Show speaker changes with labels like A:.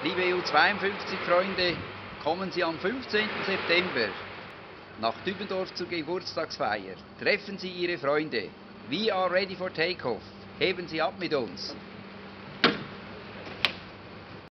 A: Liebe U52-Freunde, kommen Sie am 15. September nach Dübendorf zur Geburtstagsfeier. Treffen Sie Ihre Freunde. We are ready for takeoff. Heben Sie ab mit uns.